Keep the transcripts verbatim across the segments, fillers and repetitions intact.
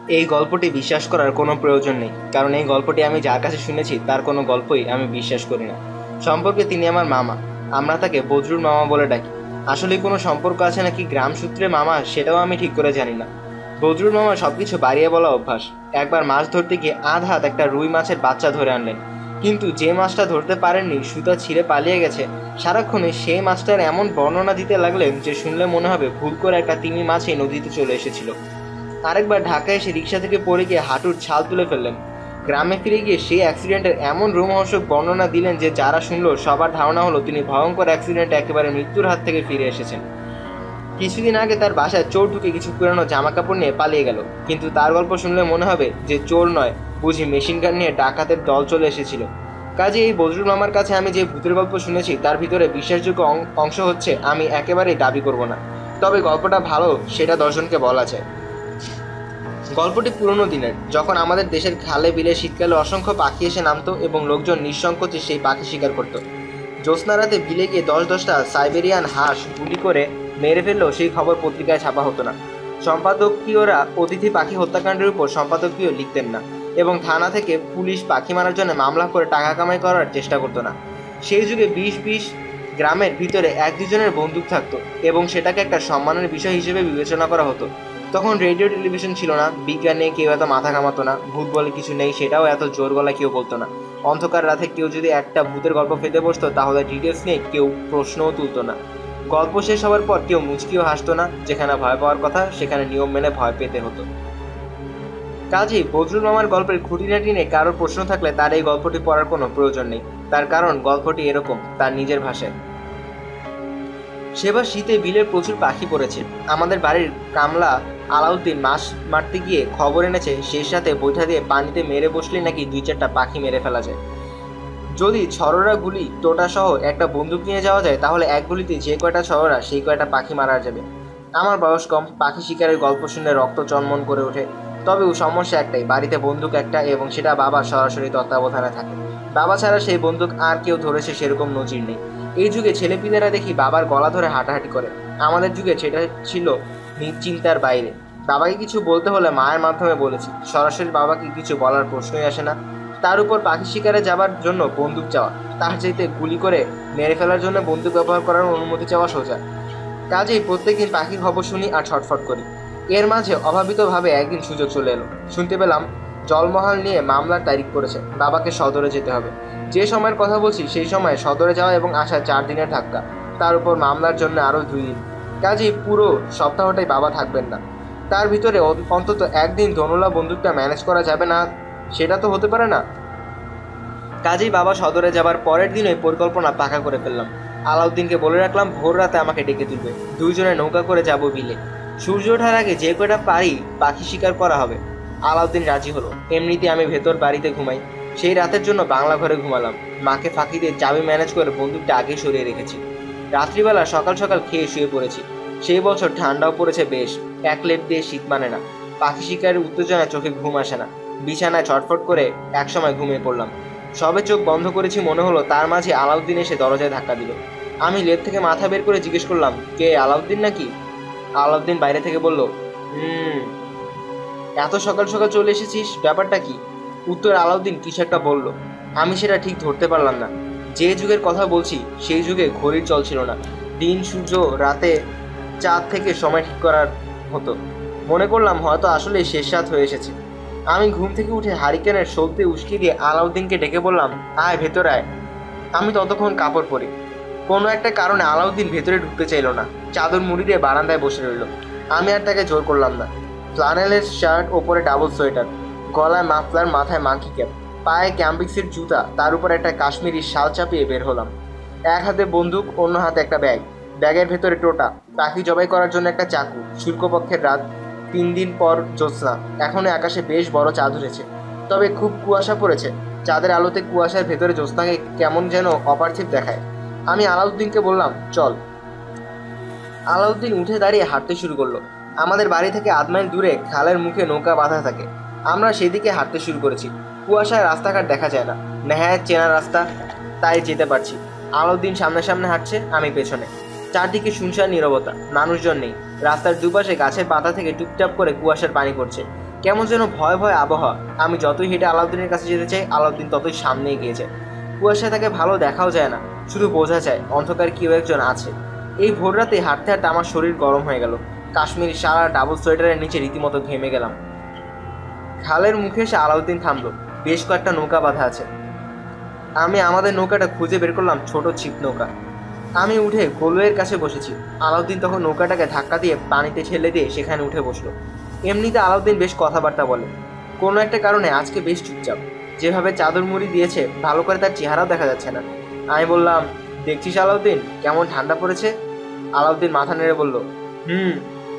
এই গল্পটি বিশ্বাস করার কোনো প্রয়োজন নেই, কারণ এই গল্পটি আমি যার কাছে শুনেছি তার কোনো গল্পই আমি বিশ্বাস করি না। সম্পর্কে তিনি আমার মামা, আমরা তাকে বজরুল মামা বলে ডাকি। আসলে কোনো সম্পর্ক আছে নাকি গ্রাম সূত্রে মামা, সেটাও আমি ঠিক করে জানি না। বজরুল মামা সবকিছু বাড়িয়ে বলা অভ্যাস। একবার মাছ ধরতে গিয়ে আধ হাত একটা রুই মাছের বাচ্চা ধরে আনলেন, কিন্তু যে মাছটা ধরতে পারেননি সুতা ছিঁড়ে পালিয়ে গেছে, সারাক্ষণে সেই মাছটার এমন বর্ণনা দিতে লাগলেন যে শুনলে মনে হবে ভুল করে একটা তিমি মাছ এই নদীতে চলে এসেছিল। আরেকবার ঢাকায় এসে রিক্সা থেকে পড়ে গিয়ে হাঁটুর ছাল তুলে ফেললেন। গ্রামে ফিরে গিয়ে সেই অ্যাক্সিডেন্টের এমন রোমহর্ষক বর্ণনা দিলেন যে যারা শুনল সবার ধারণা হলো তিনি ভয়ঙ্কর অ্যাক্সিডেন্টে একেবারে মৃত্যুর হাত থেকে ফিরে এসেছেন। কিছুদিন আগে তার বাসায় চোর ঢুকে কিছু পুরানো জামা কাপড় নিয়ে পালিয়ে গেল, কিন্তু তার গল্প শুনলে মনে হবে যে চোর নয়, বুঝি মেশিন গান নিয়ে ডাকাতের দল চলে এসেছিল। কাজে এই বজরুল মামার কাছে আমি যে ভূতের গল্প শুনেছি তার ভিতরে বিশ্বাসযোগ্য অংশ হচ্ছে আমি একেবারেই দাবি করব না, তবে গল্পটা ভালো সেটা দশজনকে বলা যায়। গল্পটি পুরনো দিনের, যখন আমাদের দেশের খালে বিলে শীতকালে অসংখ্য পাখি এসে নামতো এবং লোকজন নিঃসংকোচে সেই পাখি শিকার করত। জ্যোৎস্না রাতে বিলে গিয়ে দশ দশটা সাইবেরিয়ান হাঁস গুলি করে মেরে ফেললেও সেই খবর পত্রিকায় ছাপা হতো না। সম্পাদকীয়রা অতিথি পাখি হত্যাকাণ্ডের উপর সম্পাদকীয় লিখতেন না এবং থানা থেকে পুলিশ পাখি মারার জন্য মামলা করে টাকা কামাই করার চেষ্টা করতো না। সেই যুগে বিশ বিশ গ্রামের ভিতরে এক দুজনের বন্দুক থাকতো এবং সেটাকে একটা সম্মানের বিষয় হিসেবে বিবেচনা করা হতো। তখন রেডিও টেলিভিশন ছিল না, বিজ্ঞান নিয়ে কেউ এত মাথা ঘামাতো না, ভূত বলে কিছু নেই সেটাও এত জোর গলায় কেউ বলতো না। অন্ধকার রাতে কেউ যদি একটা ভূতের গল্প ফেলতে বসতো তাহলে ডিটেলস নিয়ে কেউ প্রশ্নও তুলতো না। গল্প শেষ হওয়ার পর কেউ মুচকিও হাসতো না। যেখানে ভয় পাওয়ার কথা সেখানে নিয়ম মেনে ভয় পেতে হতো। কাজেই বজরুল মামার গল্পের খুঁটিনাটি নিয়ে কারোর প্রশ্ন থাকলে তার এই গল্পটি পড়ার কোনো প্রয়োজন নেই। তার কারণ গল্পটি এরকম, তার নিজের ভাষায়। সেবার শীতে বিলের প্রচুর পাখি পড়েছে। আমাদের বাড়ির কামলা আলাউদ্দিন মাছ মারতে গিয়ে খবর এনেছে সেই সাথে বৈঠা দিয়ে পানিতে মেরে বসলে নাকি দুই চারটা পাখি মেরে ফেলা যায়। যদি ছড়রা গুলি টোটা সহ একটা বন্দুক নিয়ে যাওয়া যায় তাহলে এক গুলিতে যে কয়টা ছড়রা সেই কয়টা পাখি মারা যাবে। আমার বয়স কম, পাখি শিকারের গল্প শুনে রক্ত চনমন করে ওঠে। তবে সমস্যা একটাই, বাড়িতে বন্দুক একটা এবং সেটা বাবা সরাসরি তত্ত্বাবধানে থাকে। বাবা ছাড়া সেই বন্দুক আর কেউ ধরেছে সেরকম নজির নেই। এই যুগে ছেলেপিলেরা দেখি বাবার গলা ধরে হাঁটাহাঁটি করে, আমাদের যুগে সেটা ছিল চিন্তার বাইরে। বাবাকে কিছু বলতে হলে মায়ের মাধ্যমে বলেছি, সরাসরি বাবাকে কিছু বলার প্রশ্নই আসে না। তার উপর পাখি শিকারে যাবার জন্য বন্দুক চাওয়া, তার চাইতে গুলি করে মেরে ফেলার জন্য বন্দুক ব্যবহার করার অনুমতি চাওয়া সোজা। কাজেই প্রত্যেকদিন পাখির খবর শুনি আর ছটফট করি। এর মাঝে অভাবিতভাবে একদিন সুযোগ চলে এলো। শুনতে পেলাম জলমহল নিয়ে মামলার তারিখ করেছে, বাবাকে সদরে যেতে হবে। যে সময়ের কথা বলছি সেই সময় সদরে যাওয়া এবং আসা চার দিনের ধাক্কা, তার উপর মামলার জন্য আরও দুই দিন। কাজেই পুরো সপ্তাহটাই বাবা থাকবেন না। তার ভিতরে অন্তত একদিন ধনুলা বন্দুকটা ম্যানেজ করা যাবে না, সেটা তো হতে পারে না। কাজেই বাবা সদরে যাবার পরের দিনই পরিকল্পনা পাকা করে ফেললাম। আলাউদ্দিনকে বলে রাখলাম ভোর রাতে আমাকে ডেকে তুলবে, দুইজনে নৌকা করে যাব বিলে। সূর্য ওঠার আগে যে কয়টা পারি পাখি শিকার করা হবে। আলাউদ্দিন রাজি হলো। এমনিতে আমি ভেতর বাড়িতে ঘুমাই, সেই রাতের জন্য বাংলা ঘরে ঘুমালাম। মাকে ফাঁকি দিয়ে চাবি ম্যানেজ করে বন্দুকটা আগে সরিয়ে রেখেছি। রাত্রিবেলা সকাল সকাল খেয়ে শুয়ে পড়েছি। সেই বছর ঠান্ডাও পড়েছে বেশ, এক লেপ দিয়ে শীত মানে না। পাখি শিকারের উত্তেজনায় চোখে ঘুম আসে না। বিছানায় ছটফট করে একসময় ঘুমিয়ে পড়লাম। সবে চোখ বন্ধ করেছি মনে হলো, তার মাঝে আলাউদ্দিন এসে দরজায় ধাক্কা দিল। আমি লেপ থেকে মাথা বের করে জিজ্ঞেস করলাম, কে, আলাউদ্দিন নাকি? আলাউদ্দিন বাইরে থেকে বলল, হুম এত সকাল সকাল চলে এসেছিস, ব্যাপারটা কি? উত্তর আলাউদ্দিন কিছু একটা বলল, আমি সেটা ঠিক ধরতে পারলাম না। যে যুগের কথা বলছি সেই যুগে ঘড়ির চল ছিল না। দিন সূর্য রাতে চাঁদ থেকে সময় ঠিক করার হতো। মনে করলাম হয়তো আসলেই শেষ রাত হয়ে এসেছে। আমি ঘুম থেকে উঠে হারিকেনের সলতে উস্কি দিয়ে আলাউদ্দিনকে ডেকে বললাম, আয় ভেতরে আয়। আমি ততক্ষণ কাপড় পরি। কোনো একটা কারণে আলাউদ্দিন ভেতরে ঢুকতে চাইল না, চাদর মুড়ি দিয়ে বারান্দায় বসে রইল। আমি আর তাকে জোর করলাম না। ফ্লানেলের শার্ট, ওপরে ডাবল সোয়েটার, গলায় মাফলার, মাথায় মাঙ্কি ক্যাপ, পায়ে ক্যাম্পিক্সের জুতা, তার উপর একটা কাশ্মীরি শাল চাপিয়ে বের হলাম। এক হাতে বন্দুক, অন্য হাতে একটা ব্যাগ। ব্যাগের ভেতরে টোটা, পাখি জবাই করার জন্য একটা চাকু। শুল্কপক্ষের রাত, তিন দিন পর জ্যোৎস্না। এখনো আকাশে বেশ বড় চাঁদ উঠেছে, তবে খুব কুয়াশা পড়েছে। চাঁদের আলোতে কুয়াশার ভেতরে জ্যোৎস্নাকে কেমন যেন অপার্থিব দেখায়। আমি আলাউদ্দিনকে বললাম, চল। আলাউদ্দিন উঠে দাঁড়িয়ে হাঁটতে শুরু করলো। আমাদের বাড়ি থেকে আধ মাইল দূরে খালের মুখে নৌকা বাঁধা থাকে। আমরা সেদিকে হাঁটতে শুরু করেছি। কুয়াশায় রাস্তাঘাট দেখা যায় না, নেহায়েত চেনা রাস্তা, তাই যেতে পারছি। আলাউদ্দিন সামনে সামনে হাঁটছে, আমি পেছনে। চারদিকে শুনশান নীরবতা, মানুষজন নেই। রাস্তার দুপাশে গাছের পাতা থেকে টুপটাপ করে কুয়াশার পানি পড়ছে। কেমন যেন ভয় ভয় আবহাওয়া। আমি যতই হেঁটে আলাউদ্দিনের কাছে যেতে চাই, আলাউদ্দিন ততই সামনে এগিয়ে যায়। কুয়াশায় তাকে ভালো দেখাও যায় না, শুধু বোঝা যায় অন্ধকারে কেউ একজন আছে। এই ভোর রাতে হাঁটতে হাঁটতে আমার শরীর গরম হয়ে গেল। কাশ্মীরি সারা ডাবল সোয়েটারের নিচে রীতিমতো ঘেমে গেলাম। খালের মুখে এসে আলাউদ্দিন থামলো। বেশ কয়েকটা নৌকা বাঁধা আছে। আমি আমাদের নৌকাটা খুঁজে বের করলাম, ছোট ছিপ নৌকা। আমি উঠে গোলুয়ের কাছে বসেছি। আলাউদ্দিন তখন নৌকাটাকে ধাক্কা দিয়ে পানিতে ঠেলে দিয়ে সেখানে উঠে বসলো। এমনিতে আলাউদ্দিন বেশ কথাবার্তা বলে, কোনো একটা কারণে আজকে বেশ চুপচাপ। যেভাবে চাদর মুড়ি দিয়েছে, ভালো করে তার চেহারাও দেখা যাচ্ছে না। আমি বললাম, দেখছিস আলাউদ্দিন কেমন ঠান্ডা পড়েছে? আলাউদ্দিন মাথা নেড়ে বলল, হুম।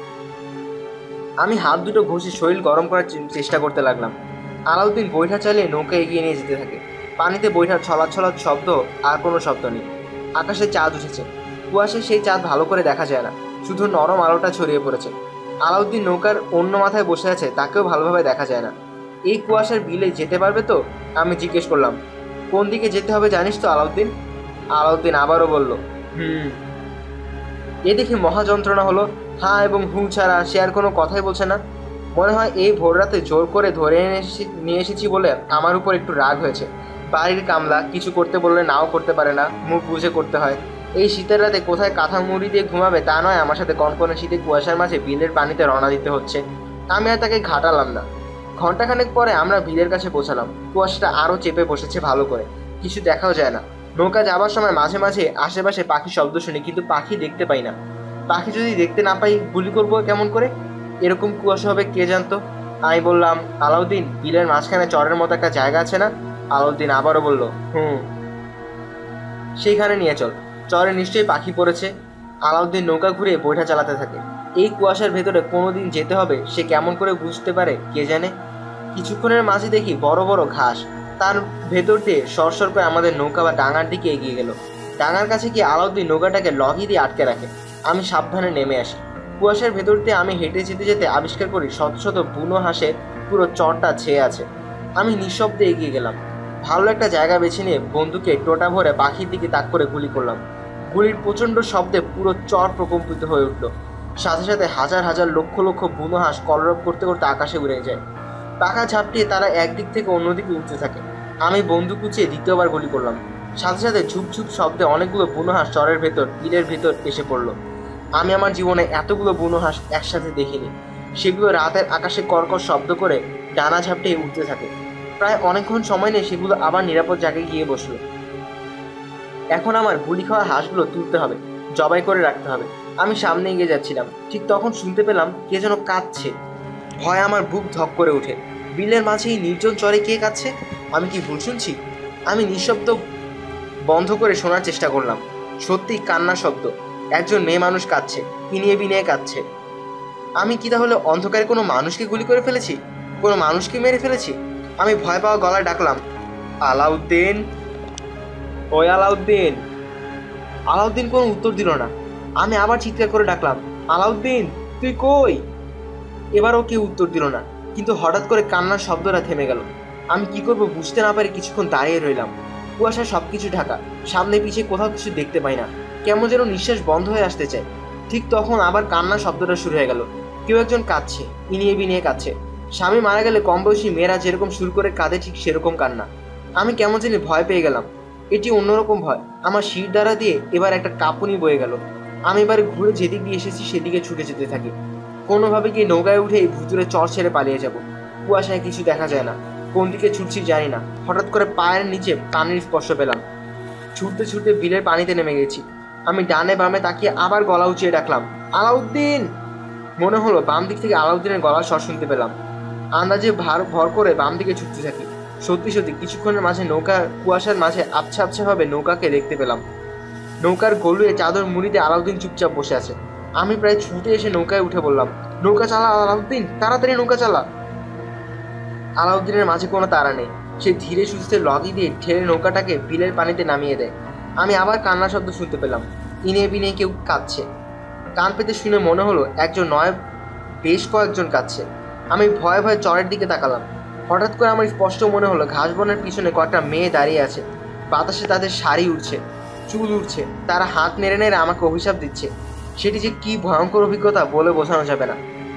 আমি হাত দুটো ঘষে শরীর গরম করার চেষ্টা করতে লাগলাম। আলাউদ্দিন বৈঠা চালিয়ে নৌকা এগিয়ে নিয়ে যেতে থাকে। পানিতে বৈঠার ছলাৎ ছলাৎ শব্দ, আর কোনো শব্দ নেই। আকাশে চাঁদ উঠেছে। কুয়াশায় সেই চাঁদ ভালো করে দেখা যায় না, শুধু নরম আলোটা ছড়িয়ে পড়েছে। আলাউদ্দিন নৌকার অন্য মাথায় বসে আছে, তাকেও ভালোভাবে দেখা যায় না। এই কুয়াশার বিলে যেতে পারবে তো? আমি জিজ্ঞেস করলাম। কোন দিকে যেতে হবে জানিস তো আলাউদ্দিন? আলাউদ্দিন আবারও বলল, হুম। এ দেখে মহা যন্ত্রণা হলো। হ্যাঁ এবং হু ছাড়া সে আর কোনো কথাই বলছে না। মনে হয় এই ভোর রাতে জোর করে ধরে এনে নিয়ে এসেছি বলে আমার উপর একটু রাগ হয়েছে। বাড়ির কামলা, কিছু করতে বললে নাও করতে পারে না, মুখ বুঝে করতে হয়। এই শীতের রাতে কোথায় কাঁথা মুড়ি দিয়ে ঘুমাবে তা নয়, আমার সাথে কনকনে শীতে কুয়াশার মাঝে বিলের পানিতে রওনা দিতে হচ্ছে। আমি আর তাকে ঘাটালাম না। ঘন্টাখানেক পরে আমরা বিলের কাছে পৌঁছালাম। কুয়াশাটা আরও চেপে বসেছে ভালো করে, কিছু দেখাও যায় না। নৌকা যাবার সময় মাঝে মাঝে আশেপাশে পাখি শব্দ শুনি, কিন্তু পাখি দেখতে পাই না। পাখি যদি দেখতে না পাই, গুলি করবো কেমন করে? এরকম কুয়াশা হবে কে জানতো। আমি বললাম, আলাউদ্দিন বিলের মাঝখানে চরের মতো একটা জায়গা আছে না? আলাউদ্দিন আবারও বলল, হুম। সেইখানে নিয়ে চল, চরে নিশ্চয়ই পাখি পড়েছে। আলাউদ্দিন নৌকা ঘুরে বৈঠা চালাতে থাকে। এই কুয়াশার ভেতরে কোনোদিন যেতে হবে, সে কেমন করে বুঝতে পারে কে জানে। কিছুক্ষণের মাঝে দেখি বড় বড় ঘাস, তার ভেতর দিয়ে সরসর করে আমাদের নৌকা বা ডাঙার দিকে এগিয়ে গেল। ডাঙার কাছে গিয়ে আলাউদ্দিন নৌকাটাকে লগি দিয়ে আটকে রাখে। আমি সাবধানে নেমে আসি। কুয়াশার ভেতর দিয়ে আমি হেঁটে যেতে যেতে আবিষ্কার করি শত শত বুনো হাঁসে পুরো চরটা ছেয়ে আছে। আমি নিঃশব্দে এগিয়ে গেলাম। ভালো একটা জায়গা বেছে নিয়ে বন্দুকে টোটা ভরে পাখির দিকে তাক করে গুলি করলাম। গুলির প্রচণ্ড শব্দে পুরো চর প্রকম্পিত হয়ে উঠল। সাথে সাথে হাজার হাজার লক্ষ লক্ষ বুনো হাঁস কলরব করতে করতে আকাশে উড়ে যায়। পাখা ঝাপটিয়ে তারা একদিক থেকে অন্যদিকে উঠতে থাকে। আমি বন্দুক উঁচিয়ে দ্বিতীয়বার গুলি করলাম। সাথে সাথে ঝুপঝুপ শব্দে অনেকগুলো বুনো হাঁস চরের ভেতর বিলের ভেতর এসে পড়ল। আমি আমার জীবনে এতগুলো বুনো হাঁস একসাথে দেখিনি। সেগুলো রাতের আকাশে কর্কশ শব্দ করে ডানা ঝাপটিয়ে উঠতে থাকে। প্রায় অনেকক্ষণ সময় নিয়ে সেগুলো আবার নিরাপদ জায়গায় গিয়ে বসলো। এখন আমার গুলি খাওয়া হাঁসগুলো তুলতে হবে, জবাই করে রাখতে হবে। আমি সামনে এগিয়ে যাচ্ছিলাম, ঠিক তখন শুনতে পেলাম কে যেন কাঁদছে। ভয় আমার বুক ধক করে ওঠে। বিলের মাঝে এই নির্জন চরে কে কাঁদছে? আমি কি ভুল শুনছি? আমি নিঃশব্দ বন্ধ করে শোনার চেষ্টা করলাম। সত্যিই কান্নার শব্দ। একজন মেয়ে মানুষ কাঁদছে, বিনিয়ে বিনিয়ে কাঁদছে। আমি কি তাহলে অন্ধকারে কোনো মানুষকে গুলি করে ফেলেছি? কোনো মানুষকে মেরে ফেলেছি? আমি ভয় পাওয়া গলায় ডাকলাম, আলাউদ্দিন, ওই আলাউদ্দিন। আলাউদ্দিন কোনো উত্তর দিল না। আমি আবার চিৎকার করে ডাকলাম, আলাউদ্দিন তুই কই? এবারও কেউ উত্তর দিল না। কিন্তু হঠাৎ করে কান্নার শব্দটা থেমে গেল। আমি কি করব বুঝতে না পারি কিছুক্ষণ দাঁড়িয়ে রইলাম। কুয়াশা সব কিছু ঢাকা, সামনে পিছিয়ে কোথাও কিছু দেখতে পাই না। কেমন যেন নিঃশ্বাস বন্ধ হয়ে আসতে চায়। ঠিক তখন আবার কান্নার শব্দটা শুরু হয়ে গেল। কেউ একজন কাঁদছে, ইনিয়ে বিনিয়ে কাঁদছে। স্বামী মারা গেলে কম বয়সী মেয়েরা যেরকম শুরু করে কাঁদে, ঠিক সেরকম কান্না। আমি কেমন জানি ভয় পেয়ে গেলাম। এটি অন্যরকম ভয়। আমার শির দ্বারা দিয়ে এবার একটা কাঁপুনি বয়ে গেল। আমি এবার ঘুরে যেদিক দিয়ে এসেছি সেদিকে ছুটে যেতে থাকি। কোনোভাবে গিয়ে নৌকায় উঠে এই ভুতুরে চর ছেড়ে পালিয়ে যাব। কুয়াশায় কিছু দেখা যায় না, কোন দিকে ছুটছি জানি না। হঠাৎ করে পায়ের নিচে পানির স্পর্শ পেলাম। ছুটতে ছুটতে বিলের পানিতে নেমে গেছি। আমি ডানে বামে তাকিয়ে আবার গলা উঁচিয়ে ডাকলাম, আলাউদ্দিন। মনে হলো বাম দিক থেকে আলাউদ্দিনের গলার স্বর শুনতে পেলাম। আন্দাজে ভার ভর করে বাম দিকে ছুটতে থাকি। সত্যি সত্যি কিছুক্ষণের মাঝে নৌকা কুয়াশার মাঝে আবছা আবছা ভাবে নৌকাকে দেখতে পেলাম। নৌকার গলুয়ে চাদর মুড়িতে আলাউদ্দিন চুপচাপ বসে আছে। আমি প্রায় ছুটে এসে নৌকায় উঠে বললাম, নৌকা চালা আলাউদ্দিন, তাড়াতাড়ি নৌকা চালা। আলাউদ্দিনের মাঝে কোনো তাড়া নেই। সে ধীরে সুস্থে লগি দিয়ে ঠেলে নৌকাটাকে বিলের পানিতে নামিয়ে দেয়। আমি আবার কান্নার শব্দ শুনতে পেলাম। ইনিয়ে বিনিয়ে কেউ কাঁদছে। কান পেতে শুনে মনে হলো একজন নয়, বেশ কয়েকজন কাঁদছে। আমি ভয়ে ভয়ে চরের দিকে তাকালাম। হঠাৎ করে আমার স্পষ্ট মনে হলো ঘাস বনের পিছনে কয়েকটা মেয়ে দাঁড়িয়ে আছে। বাতাসে তাদের শাড়ি উঠছে, চুল উঠছে। তারা হাত নেড়ে নেড়ে আমাকে অভিশাপ দিচ্ছে। সেটি যে কি ভয়ঙ্কর অভিজ্ঞতা বলে বোঝানো যাবে না।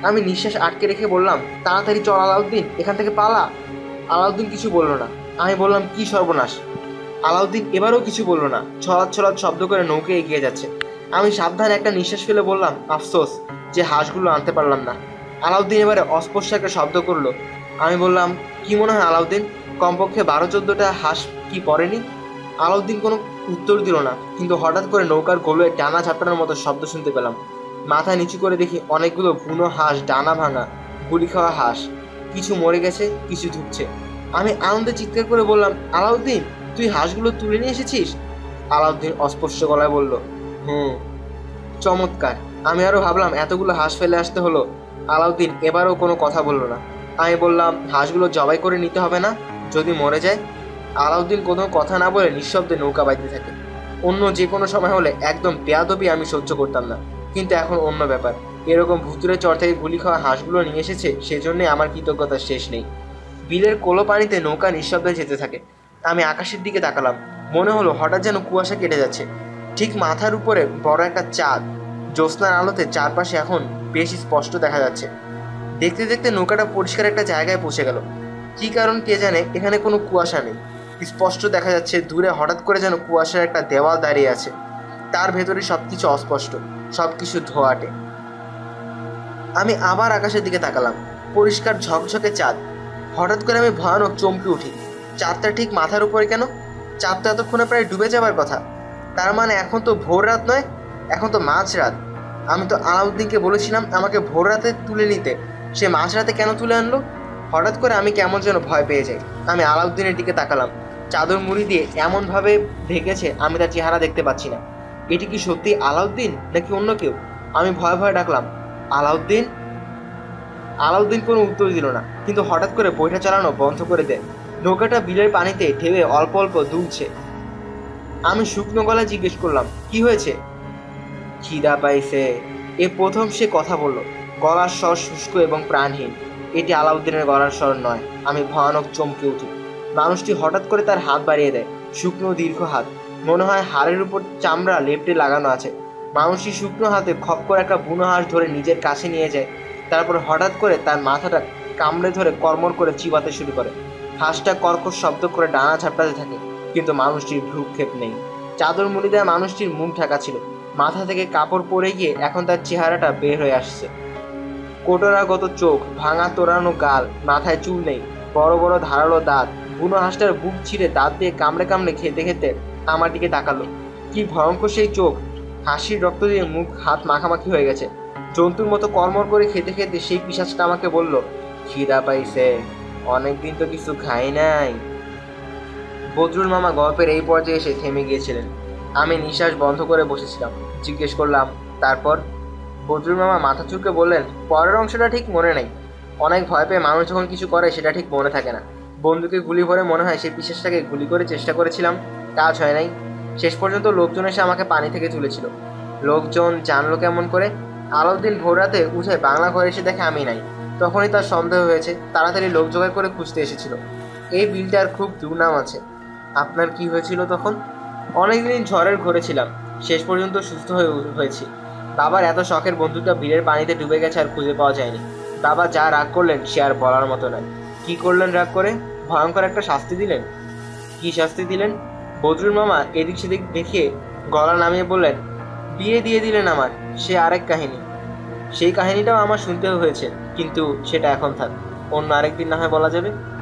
আমি নিঃশ্বাস আটকে রেখে বললাম, তাড়াতাড়ি চল আলাউদ্দিন, এখান থেকে পালা। আলাউদ্দিন কিছু বলল না। আমি বললাম, কি সর্বনাশ। আলাউদ্দিন এবারও কিছু বলল না, ছলাৎ ছলাৎ শব্দ করে নৌকে এগিয়ে যাচ্ছে। আমি সাবধানে একটা নিঃশ্বাস ফেলে বললাম, আফসোস যে হাঁসগুলো আনতে পারলাম না। আলাউদ্দিন এবারে অস্পষ্ট একটা শব্দ করলো। আমি বললাম, কি মনে হয় আলাউদ্দিন, কমপক্ষে বারো চোদ্দোটা হাঁস কি পড়েনি? আলাউদ্দিন কোনো উত্তর দিল না, কিন্তু হঠাৎ করে নৌকার গোলয়ে টানা ঝাপটানোর মতো শব্দ শুনতে পেলাম। মাথা নিচু করে দেখি অনেকগুলো বুনো হাঁস, ডানা ভাঙা, গুলি খাওয়া হাঁস। কিছু মরে গেছে, কিছু ঢুকছে। আমি আনন্দে চিৎকার করে বললাম, আলাউদ্দিন, তুই হাঁসগুলো তুলে নিয়ে এসেছিস? আলাউদ্দিন অস্পষ্ট গলায় বলল, হুম। চমৎকার। আমি আরো ভাবলাম এতগুলো হাঁস ফেলে আসতে হলো। আলাউদ্দিন এবারও কোনো কথা বলল না। আমি বললাম, হাঁসগুলো জবাই করে নিতে হবে না, যদি মরে যায়? আলাউদ্দিন কোনো কথা না বলে নিঃশব্দে নৌকা বাইতে থাকে। অন্য যে কোনো সময় হলে একদম বেয়াদবি আমি সহ্য করতাম না, কিন্তু এখন অন্য ব্যাপার। এরকম ভুতুরে চর থেকে গুলি খাওয়া হাঁসগুলো নিয়ে এসেছে, সেজন্যে আমার কৃতজ্ঞতার শেষ নেই। বিলের কোলো পানিতে নৌকা নিঃশব্দে যেতে থাকে। আমি আকাশের দিকে তাকালাম। মনে হলো হঠাৎ যেন কুয়াশা কেটে যাচ্ছে। ঠিক মাথার উপরে বড় একটা চাঁদ। জ্যোৎস্নার আলোতে চারপাশে এখন বেশ স্পষ্ট দেখা যাচ্ছে। দেখতে দেখতে নৌকাটা পরিষ্কার একটা জায়গায় পৌঁছে গেল। কি কারণ কে জানে, এখানে কোনো কুয়াশা নেই। স্পষ্ট দেখা যাচ্ছে দূরে হঠাৎ করে যেন কুয়াশার একটা দেওয়াল দাঁড়িয়ে আছে। তার ভেতরে সবকিছু অস্পষ্ট, সবকিছু ধোঁয়াটে। আমি আবার আকাশের দিকে তাকালাম। পরিষ্কার ঝকঝকে চাঁদ। হঠাৎ করে আমি ভয়ানক চমকে উঠি। চাঁদটা ঠিক মাথার উপরে কেন? চাঁদ তো এতক্ষণে প্রায় ডুবে যাবার কথা। তার মানে এখন তো ভোর রাত নয়, এখন তো মাঝরাত। আমি তো আলাউদ্দিনকে বলেছিলাম আমাকে ভোর রাতে তুলে নিতে, সে মাঝরাতে কেন তুলে আনলো? হঠাৎ করে আমি কেমন যেন ভয় পেয়ে যাই। আমি আলাউদ্দিনের দিকে তাকালাম। চাদর মুড়ি দিয়ে এমনভাবে ঢেকেছে আমি তার চেহারা দেখতে পাচ্ছি না। এটি কি সত্যি আলাউদ্দিন নাকি অন্য কেউ? আমি ভয়ে ভয়ে ডাকলাম, আলাউদ্দিন। আলাউদ্দিন কোনো উত্তর দিল না, কিন্তু হঠাৎ করে বইটা চালানো বন্ধ করে দেয়। নৌকাটা বিলের পানিতে ঢেউয়ে অল্প অল্প দুলছে। আমি শুকনো গলায় জিজ্ঞেস করলাম, কি হয়েছে? খিদা পাইছে। এ প্রথম সে কথা বলল। গলার স্বর শুষ্ক এবং প্রাণহীন। এটি আলাউদ্দিনের গলার স্বর নয়। আমি ভয়ানক চমকে উঠি। মানুষটি হঠাৎ করে তার হাত বাড়িয়ে দেয়, শুকনো দীর্ঘ হাত। মনে হয় হাড়ের উপর চামড়া লেপটে লাগানো আছে। মানুষটি শুকনো হাতে খপ করে একটা বুনো হাঁস ধরে নিজের কাছে নিয়ে যায়। তারপর হঠাৎ করে তার মাথাটা কামড়ে ধরে কর্মর করে চিবাতে শুরু করে। হাঁসটা কর্কশ শব্দ করে ডানা ঝাপটাতে থাকে, কিন্তু মানুষটির ভ্রুক্ষেপ নেই। চাদর মুড়ি দেওয়া মানুষটির মুখ ঢাকা ছিল। মাথা থেকে কাপড় পরে গিয়ে এখন তার চেহারাটা বের হয়ে আসছে। কোটরাগত চোখ, ভাঙা তোড়ানো গাল, মাথায় চুল নেই, বড় বড় ধারালো দাঁত। বুনো হাঁসটার বুক ছিঁড়ে দাঁত দিয়ে কামড়ে কামড়ে খেতে খেতে আমার দিকে তাকালো। কি ভয়ঙ্কর সেই চোখ! হাসির রক্ত দিয়ে মুখ হাত মাখামাখি হয়ে গেছে। জন্তুর মতো কর্মর করে খেতে খেতে সেই পিশাচটা আমাকে বলল, খিদা পাইছে, অনেকদিন তো কিছু খাই নাই। বদরুল মামা গল্পের এই পর্যায়ে এসে থেমে গিয়েছিলেন। আমি নিঃশ্বাস বন্ধ করে বসেছিলাম। জিজ্ঞেস করলাম, তারপর? বদরুল মামা মাথা চুলকে বললেন, পরের অংশটা ঠিক মনে নেই। অনেক ভয় পেয়ে মানুষ যখন কিছু করে সেটা ঠিক মনে থাকে না। বন্দুকে গুলি ভরে মনে হয় সেই পিশাচটাকে গুলি করে চেষ্টা করেছিলাম, কাজ হয় নাই। শেষ পর্যন্ত লোকজন এসে আমাকে পানি থেকে তুলেছিল। লোকজন জানলো কেমন করে? আলাউদ্দিন ভোর রাতে উঠে বাংলা ঘরে এসে দেখে আমি নাই। তখনই তার সন্দেহ হয়েছে, তাড়াতাড়ি লোক জোগাড় করে খুঁজতে এসেছিল। এই বিলটার খুব দুর্নাম আছে। আপনার কি হয়েছিল তখন? অনেকদিন ঝড়ের ঘরে ছিলাম, শেষ পর্যন্ত সুস্থ হয়ে হয়েছি। বাবার এত শখের বন্ধুটা বিলের পানিতে ডুবে গেছে, আর খুঁজে পাওয়া যায়নি। বাবা যা রাগ করলেন সে আর বলার মতো নয়। কি করলেন রাগ করে? ভয়ঙ্কর একটা শাস্তি দিলেন। কি শাস্তি দিলেন? বদরুল মামা এদিক সেদিক দেখিয়ে গলা নামিয়ে বললেন, বিয়ে দিয়ে দিলেন আমার। সে আরেক কাহিনী। সেই কাহিনীটাও আমার শুনতে হয়েছে, কিন্তু সেটা এখন থাক, অন্য আরেকদিন না হয় বলা যাবে।